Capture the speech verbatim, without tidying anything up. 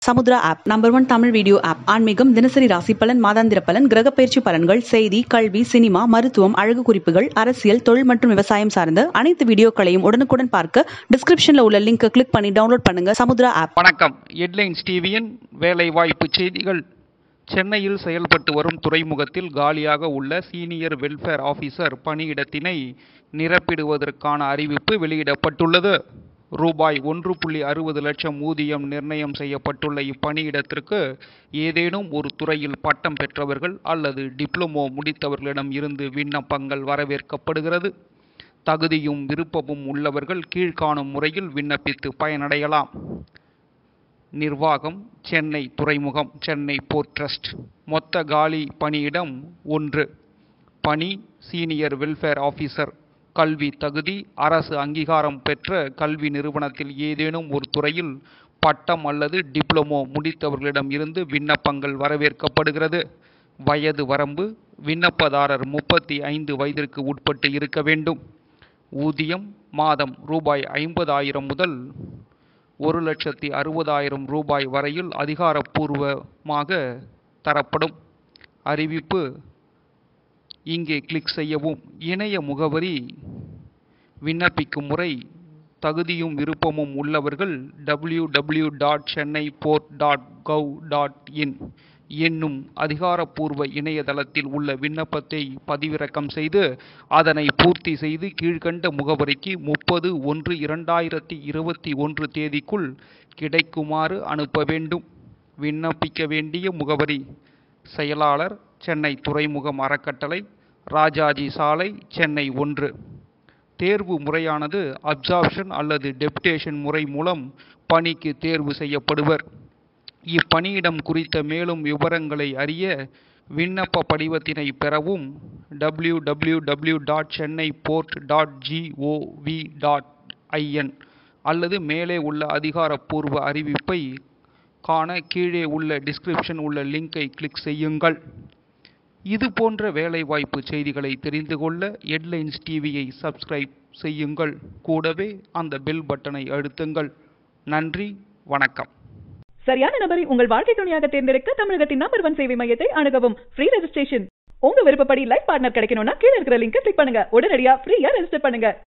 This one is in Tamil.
Samudra app number one Tamil video app. ஆன்மீகம், தினசரி ராசி பலன், மாதாந்திர பலன், கிரக பயிற்சி பலன்கள், செய்தி, கல்வி, சினிமா, மருத்துவம், அழகு குறிப்புகள், அரசியல், தொழில் மற்றும் விவசாயம் சார்ந்த அனைத்து வீடியோக்களையும் உடனுக்குடன் பார்க்க டிஸ்கிரிப்ஷன்ல உள்ள லிங்கை கிளிக் பண்ணி டவுன்லோட் பண்ணுங்க. சமுத்ரா ஆப். வணக்கம். ஹெட்லைன்ஸ் டிவியின் வேலை வாய்ப்பு செய்திகள். சென்னையில் செயல்பட்டு வரும் துறைமுகத்தில் காலியாக உள்ள சீனியர் வெல்ஃபேர் ஆபீசர் பணியிடத்தினை நிரப்பிடுவதற்கான அறிவிப்பு வெளியிடப்பட்டுள்ளது. ரூபாய் ஒன்று புள்ளி அறுபது லட்சம் ஊதியம் நிர்ணயம் செய்யப்பட்டுள்ள இப்பணியிடத்திற்கு ஏதேனும் ஒரு துறையில் பட்டம் பெற்றவர்கள் அல்லது டிப்ளமோ முடித்தவர்களிடம் இருந்து விண்ணப்பங்கள் வரவேற்கப்படுகிறது. தகுதியும் விருப்பமும் உள்ளவர்கள் கீழ்காணும் முறையில் விண்ணப்பித்து பயனடையலாம். நிர்வாகம், சென்னை துறைமுகம், சென்னை போர்ட் ட்ரஸ்ட். மொத்த காலி பணியிடம் ஒன்று. பணி சீனியர் வெல்ஃபேர் ஆபீசர். கல்வி தகுதி அரசு அங்கீகாரம் பெற்ற கல்வி நிறுவனத்தில் ஏதேனும் ஒரு துறையில் பட்டம் அல்லது டிப்ளமோ முடித்தவர்களிடம் இருந்து விண்ணப்பங்கள் வரவேற்கப்படுகிறது. வயது வரம்பு விண்ணப்பதாரர் முப்பத்தி ஐந்து வயதிற்கு உட்பட்டு இருக்க வேண்டும். ஊதியம் மாதம் ரூபாய் ஐம்பதாயிரம் முதல் ஒரு லட்சத்தி அறுபதாயிரம் ரூபாய் வரையில் அதிகாரப்பூர்வமாக தரப்படும். அறிவிப்பு இங்கே கிளிக் செய்யவும். இணைய முகவரி. விண்ணப்பிக்கும் முறை. தகுதியும் விருப்பமும் உள்ளவர்கள் W W dot Chennai port dot gov dot in என்னும் அதிகாரப்பூர்வ இணையதளத்தில் உள்ள விண்ணப்பத்தை பதிவிறக்கம் செய்து அதனை பூர்த்தி செய்து கீழ்கண்ட முகவரிக்கு முப்பது ஒன்று இரண்டாயிரத்தி இருபத்தி ஒன்று தேதிக்குள் கிடைக்குமாறு அனுப்ப வேண்டும். விண்ணப்பிக்க வேண்டிய முகவரி. செயலாளர், சென்னை துறைமுகம் அறக்கட்டளை, ராஜாஜி சாலை, சென்னை ஒன்று. தேர்வு முறையானது அப்சார்ப்ஷன் அல்லது டெபுடேஷன் முறை மூலம் பணிக்கு தேர்வு செய்யப்படுவர். இப்பணியிடம் குறித்த மேலும் விவரங்களை அறிய விண்ணப்ப படிவத்தினை பெறவும் W W W dot Chennai port dot G O V dot I N அல்லது மேலே உள்ள அதிகாரப்பூர்வ அறிவிப்பை காண கீழே உள்ள டிஸ்கிரிப்ஷன் உள்ள லிங்கை கிளிக் செய்யுங்கள். இது போன்ற வேலைவாய்ப்பு செய்திகளை தெரிந்து கொள்ள ஹெட்லைன்ஸ் டிவியை சப்ஸ்கிரைப் செய்யுங்கள். கூடவே அந்த பெல் பட்டனை அழுத்துங்கள். நன்றி, வணக்கம். சரியான நபரை உங்கள் வாழ்க்கை துணையாக தேர்ந்தெடுக்க தமிழகத்தின் நம்பர் ஒன் சேவை மையத்தை அணுகவும். Free registration. உங்க விருப்பப்படி லைஃப் பார்ட்னர் கிடைக்கணும்னா கீழே இருக்கிற லிங்கை கிளிக் பண்ணுங்க. உடனடியா ஃப்ரீயா ரெஜிஸ்டர் பண்ணுங்க.